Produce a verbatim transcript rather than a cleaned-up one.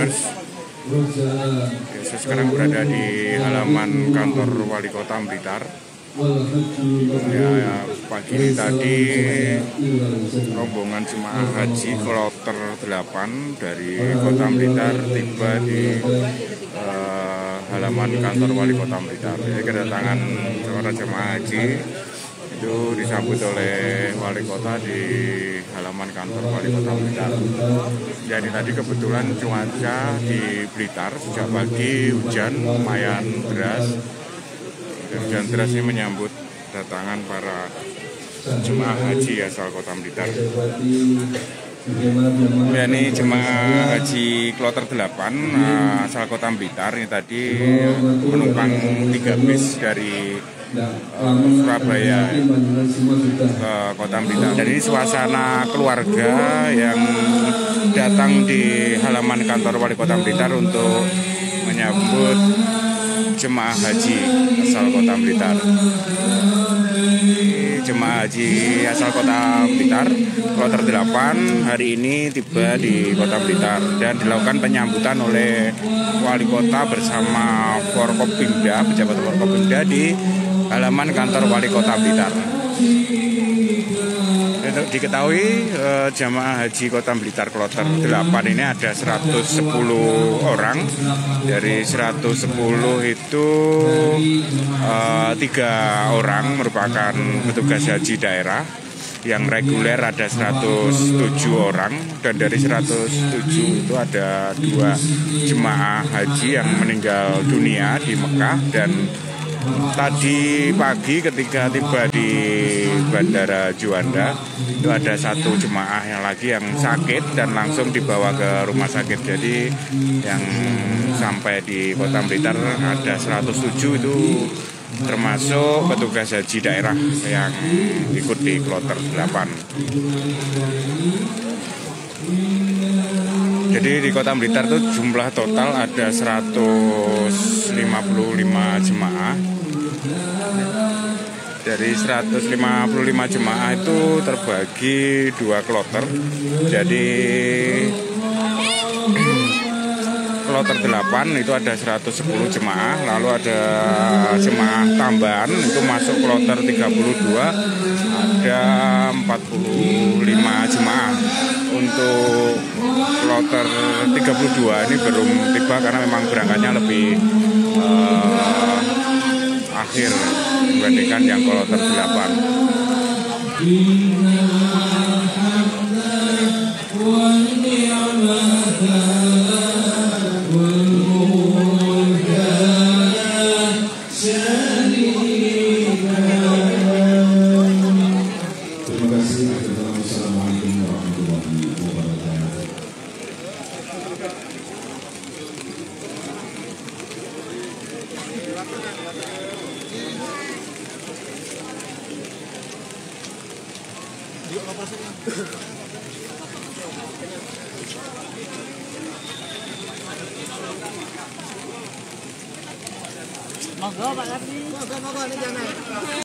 Brebes. Saya sekarang berada di halaman kantor Wali Kota Blitar. Ya, pagi ini tadi rombongan jemaah haji kloter delapan dari Kota Blitar tiba di uh, halaman kantor Wali Kota Blitar. Jadi kedatangan para jemaah haji itu disambut oleh Wali Kota di halaman kantor Wali Kota Blitar. Jadi tadi kebetulan cuaca di Blitar sejak pagi hujan lumayan deras. Hujan deras ini menyambut kedatangan para jemaah haji asal Kota Blitar. Ya, ini jemaah haji kloter delapan asal Kota Blitar ini tadi menumpang tiga bis dari uh, Surabaya ke Kota Blitar. Jadi suasana keluarga yang datang di halaman kantor Wali Kota Blitar untuk menyambut jemaah haji asal Kota Blitar. Jemaah haji asal Kota Blitar kloter delapan hari ini tiba di Kota Blitar dan dilakukan penyambutan oleh Wali Kota bersama Forkopimda, pejabat Forkopimda di halaman kantor Wali Kota Blitar. Untuk diketahui eh, jemaah haji Kota Blitar kloter delapan ini ada seratus sepuluh orang. Dari seratus sepuluh itu eh, tiga orang merupakan petugas haji daerah. Yang reguler ada seratus tujuh orang, dan dari seratus tujuh itu ada dua jemaah haji yang meninggal dunia di Mekah. Dan tadi pagi ketika tiba di Bandara Juanda itu ada satu jemaah yang lagi yang sakit dan langsung dibawa ke rumah sakit. Jadi yang sampai di Kota Blitar ada seratus tujuh itu termasuk petugas haji daerah yang ikut di kloter delapan. Jadi di Kota Blitar itu jumlah total ada seratus lima puluh lima jemaah. Dari seratus lima puluh lima jemaah itu terbagi dua kloter. Jadi kloter delapan itu ada seratus sepuluh jemaah, lalu ada jemaah tambahan itu masuk kloter tiga puluh dua, ada empat puluh lima jemaah. Untuk kloter tiga puluh dua ini belum tiba karena memang berangkatnya lebih uh, akhir dibandingkan yang kloter delapan. Monggo Pak Karni. Monggo monggo nih jangan.